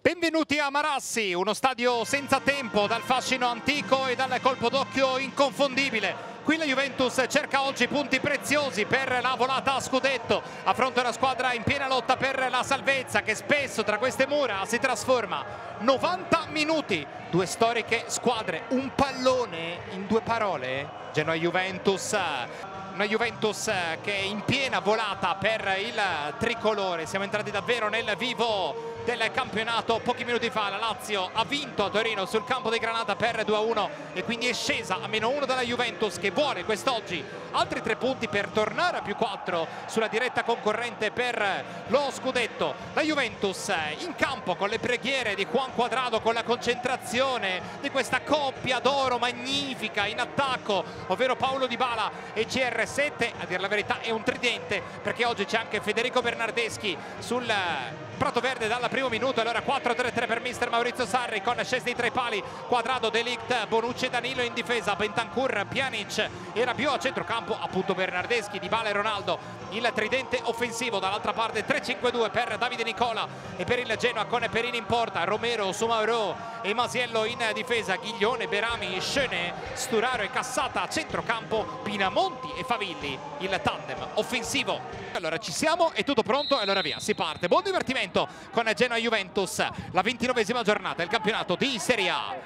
Benvenuti a Marassi, uno stadio senza tempo, dal fascino antico e dal colpo d'occhio inconfondibile. Qui la Juventus cerca oggi punti preziosi per la volata a scudetto, a fronte a una squadra in piena lotta per la salvezza che spesso tra queste mura si trasforma. 90 minuti, due storiche squadre, un pallone in due parole, Genoa-Juventus. Una Juventus che è in piena volata per il tricolore. Siamo entrati davvero nel vivo del campionato. Pochi minuti fa la Lazio ha vinto a Torino sul campo di Granata per 2-1 e quindi è scesa a -1 dalla Juventus, che vuole quest'oggi altri 3 punti per tornare a +4 sulla diretta concorrente per lo scudetto. La Juventus in campo con le preghiere di Juan Cuadrado, con la concentrazione di questa coppia d'oro magnifica in attacco, ovvero Paulo Dybala e CR7. A dire la verità è un tridente, perché oggi c'è anche Federico Bernardeschi sul prato verde dal primo minuto. Allora 4-3-3 per mister Maurizio Sarri, con Szczęsny tra i pali, Cuadrado, De Ligt, Bonucci e Danilo in difesa, Bentancur, Pjanic e Rabiot a centrocampo, appunto Bernardeschi, Dybala e Ronaldo, il tridente offensivo. Dall'altra parte 3-5-2 per Davide Nicola e per il Genoa, con Perin in porta, Romero, Soumahoro e Masiello in difesa, Ghiglione, Berami, Schöne, Sturaro e Cassata a centrocampo, Pinamonti e Favilli, il tandem offensivo. Allora ci siamo, è tutto pronto e allora via, si parte. Buon divertimento con Genoa-Juventus, la 29esima giornata del campionato di Serie A.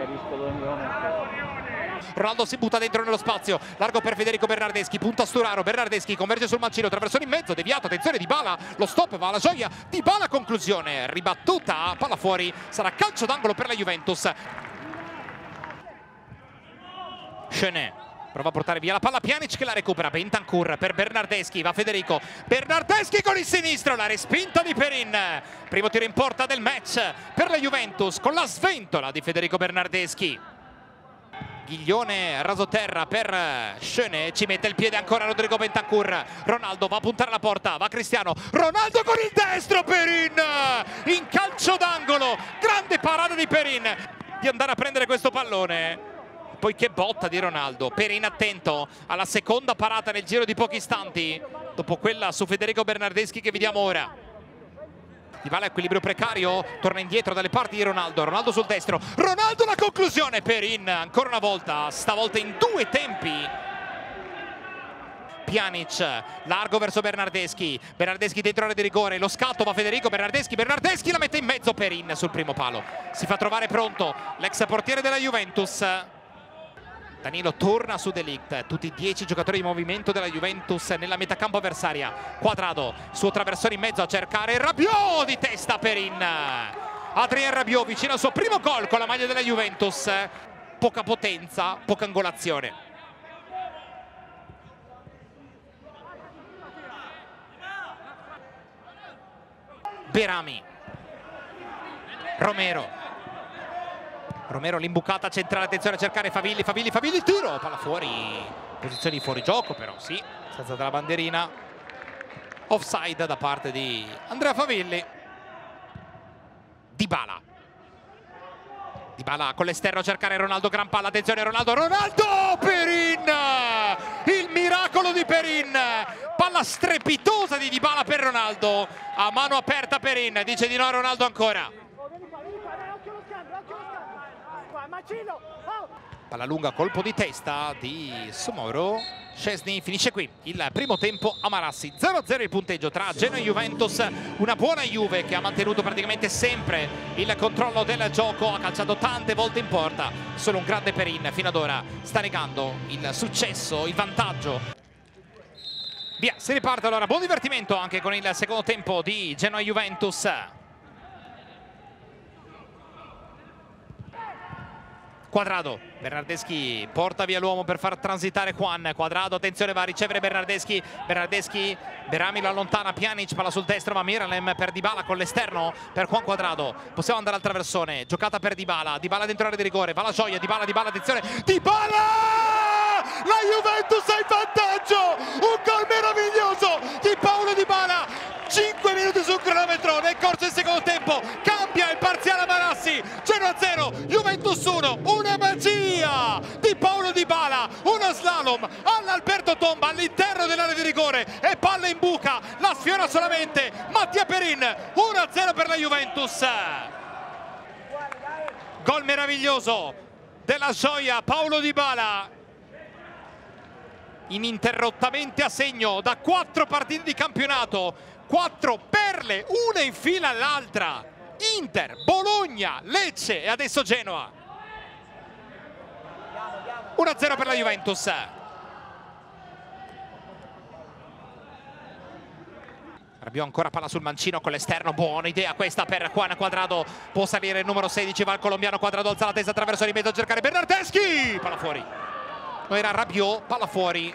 Ronaldo si butta dentro nello spazio, largo per Federico Bernardeschi, punta Sturaro, Bernardeschi converge sul mancino, traversone in mezzo, deviato, attenzione Dybala, lo stop va alla gioia, Dybala conclusione, ribattuta, palla fuori, sarà calcio d'angolo per la Juventus. Schöne prova a portare via la palla, Pjanic che la recupera, Bentancur per Bernardeschi, va Federico, Bernardeschi con il sinistro, la respinta di Perin, primo tiro in porta del match per la Juventus con la sventola di Federico Bernardeschi. Ghiglione rasoterra per Schöne, ci mette il piede ancora Rodrigo Bentancur, Ronaldo va a puntare la porta, va Cristiano, Ronaldo con il destro, Perin in calcio d'angolo, grande parata di Perin di andare a prendere questo pallone. Poi che botta di Ronaldo, Perin attento alla seconda parata nel giro di pochi istanti, dopo quella su Federico Bernardeschi che vediamo ora. Dybala, equilibrio precario, torna indietro dalle parti di Ronaldo, Ronaldo sul destro, Ronaldo la conclusione, Perin ancora una volta, stavolta in 2 tempi. Pjanic, largo verso Bernardeschi, Bernardeschi dentro l'area di rigore, lo scatto va Federico Bernardeschi, Bernardeschi la mette in mezzo, Perin sul primo palo, si fa trovare pronto l'ex portiere della Juventus. Danilo torna su De Ligt, tutti i 10 giocatori di movimento della Juventus nella metacampo avversaria. Cuadrado, suo traversone in mezzo a cercare Rabiot di testa, Perin. Adrien Rabiot vicino al suo primo gol con la maglia della Juventus. Poca potenza, poca angolazione. Berami, Romero l'imbucata centrale, attenzione a cercare Favilli, il tiro, palla fuori, posizione di fuorigioco però, sì, senza della banderina, offside da parte di Andrea Favilli. Dybala con l'esterno a cercare Ronaldo, gran palla, attenzione Ronaldo, Perin, il miracolo di Perin, palla strepitosa di Dybala per Ronaldo, a mano aperta Perin, dice di no Ronaldo ancora. Palla lunga, colpo di testa di Soumahoro, Szczęsny finisce qui il primo tempo a Marassi, 0-0 il punteggio tra Genoa e Juventus. Una buona Juve che ha mantenuto praticamente sempre il controllo del gioco, ha calciato tante volte in porta, solo un grande Perin fino ad ora sta negando il successo, il vantaggio. Via, si riparte allora, buon divertimento anche con il secondo tempo di Genoa Juventus. Cuadrado, Bernardeschi porta via l'uomo per far transitare Juan, Cuadrado, attenzione va a ricevere Bernardeschi, Berami lo allontana, Pjanic, palla sul destro, ma Miralem per Dybala con l'esterno per Juan Cuadrado, possiamo andare al traversone, giocata per Dybala dentro l'area di rigore, va la gioia, Dybala, attenzione, la Juventus ha il vantaggio, un gol meraviglioso di Paulo Dybala, 5 minuti sul cronometro nel corso del secondo tempo, cambia il parziale a Marassi, Genoa 0, Juventus 1, una magia di Paulo Dybala, uno slalom all'Alberto Tomba all'interno dell'area di rigore e palla in buca, la sfiora solamente Mattia Perin, 1-0 per la Juventus. Gol meraviglioso della gioia Paulo Dybala, ininterrottamente a segno da 4 partite di campionato, 4 perle, una in fila all'altra. Inter, Bologna, Lecce e adesso Genoa. 1-0 per la Juventus. Rabiot ancora palla sul mancino con l'esterno, buona idea questa per Juan Cuadrado, può salire il numero 16, va il colombiano, Cuadrado alza la testa attraverso di mezzo a cercare Bernardeschi, palla fuori. No, era Rabiot, palla fuori.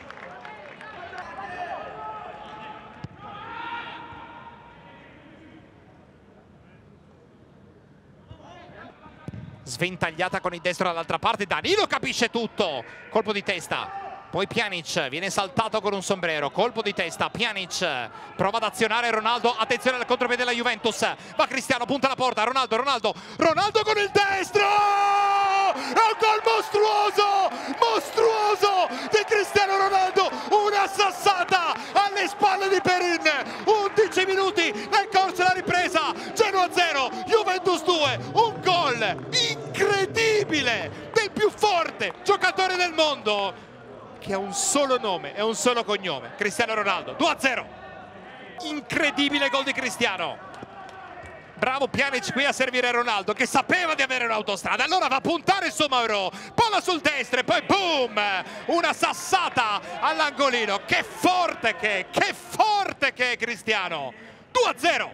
Sventagliata con il destro dall'altra parte, Danilo capisce tutto, colpo di testa. Poi Pjanic viene saltato con un sombrero, colpo di testa, Pjanic prova ad azionare Ronaldo, attenzione al contropiede della Juventus, va Cristiano, punta la porta, Ronaldo con il destro! È un gol mostruoso di Cristiano Ronaldo, una sassata alle spalle di Perin, 11 minuti nel corso della ripresa, Genoa 0, Juventus 2, un gol incredibile del più forte giocatore del mondo, che ha un solo nome e un solo cognome, Cristiano Ronaldo. 2-0, incredibile gol di Cristiano. Bravo Pjanic qui a servire Ronaldo, che sapeva di avere un'autostrada, allora va a puntare su Mauro, palla sul destro e poi boom, una sassata all'angolino. Che forte che è Cristiano. 2-0,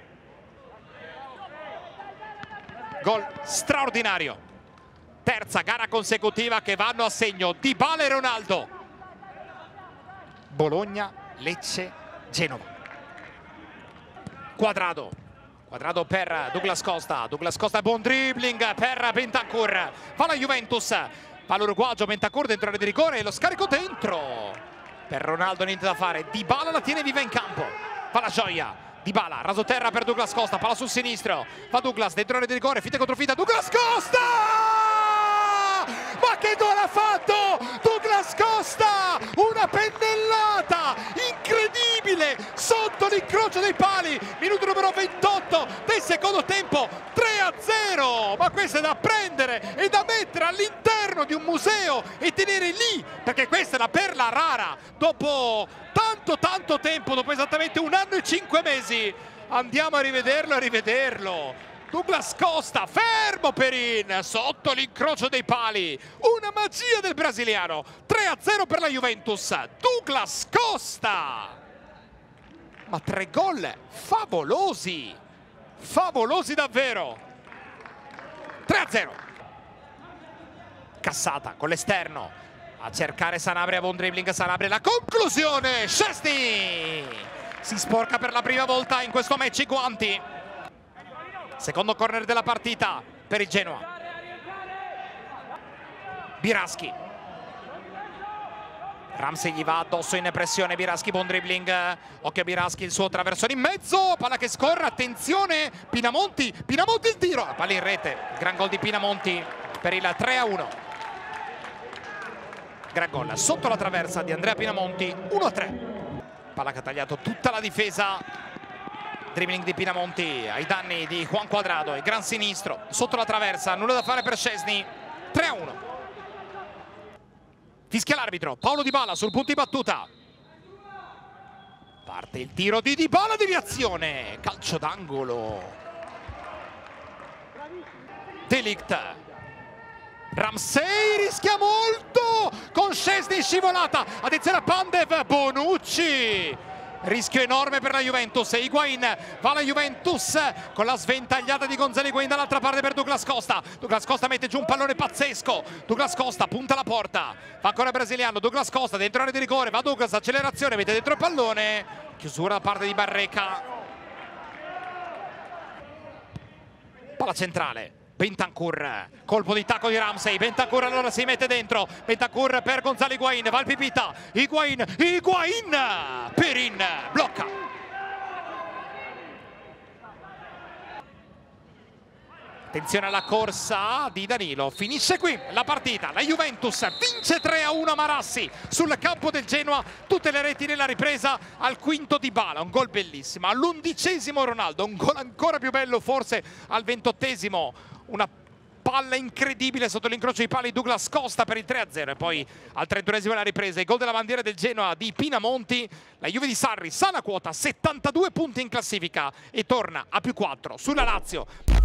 gol straordinario, terza gara consecutiva che vanno a segno Dybala e Ronaldo. Bologna, Lecce, Genova. Cuadrado per Douglas Costa, buon dribbling per Bentancur, fa la Juventus, fa l'uruguagio, Bentancur dentro l'area di rigore e lo scarico dentro. Per Ronaldo niente da fare, Dybala la tiene viva in campo, fa la gioia, Dybala, rasoterra per Douglas Costa, palla sul sinistro, fa Douglas dentro l'area di rigore, finte contro finte, Douglas Costa! Ma che gol ha fatto Douglas Costa! Una pennellata incredibile sotto l'incrocio dei pali, minuto numero 28 del secondo tempo, 3-0. Ma questo è da prendere e da mettere all'interno di un museo e tenere lì, perché questa è la perla rara. Dopo tanto tempo, dopo esattamente 1 anno e 5 mesi, andiamo a rivederlo. Douglas Costa, fermo Perin, sotto l'incrocio dei pali, una magia del brasiliano. 3-0 per la Juventus, Douglas Costa. Ma 3 gol favolosi davvero. 3-0. Cassata con l'esterno a cercare Sanabria, buon dribbling Sanabria, la conclusione, Szczęsny si sporca per la prima volta in questo match i guanti. Secondo corner della partita per il Genoa. Biraschi. Ramsey gli va addosso in pressione, Biraschi, buon dribbling, occhio a Biraschi, il suo traversone in mezzo, palla che scorre, attenzione, Pinamonti il tiro, palla in rete, gran gol di Pinamonti per il 3-1. Gran gol sotto la traversa di Andrea Pinamonti, 1-3. Palla che ha tagliato tutta la difesa. Dribbling di Pinamonti ai danni di Juan Cuadrado, il gran sinistro sotto la traversa, nulla da fare per Szczęsny. 3-1. Fischia l'arbitro, Paulo Dybala sul punto di battuta, parte il tiro di Dybala, deviazione, calcio d'angolo. De Ligt, Ramsey rischia molto con Szczęsny, scivolata, attenzione a Pandev, Bonucci. Rischio enorme per la Juventus, Higuain va la Juventus con la sventagliata di Gonzalo Higuain dall'altra parte per Douglas Costa. Douglas Costa mette giù un pallone pazzesco, Douglas Costa punta la porta, fa ancora brasiliano, Douglas Costa dentro l'area di rigore, va Douglas, accelerazione, mette dentro il pallone, chiusura da parte di Barreca. Palla centrale, Bentancur, colpo di tacco di Ramsey, Bentancur allora si mette dentro, Bentancur per Gonzalo Higuain, va il Pipita, Higuain, Perin blocca. Attenzione alla corsa di Danilo, finisce qui la partita, la Juventus vince 3-1 a Marassi sul campo del Genoa, tutte le reti nella ripresa, al quinto Dybala, un gol bellissimo, all'11° Ronaldo, un gol ancora più bello forse al 28°, una palla incredibile sotto l'incrocio di pali Douglas Costa per il 3-0 e poi al 31esimo la ripresa, il gol della bandiera del Genoa di Pinamonti. La Juve di Sarri sana quota 72 punti in classifica e torna a +4 sulla Lazio.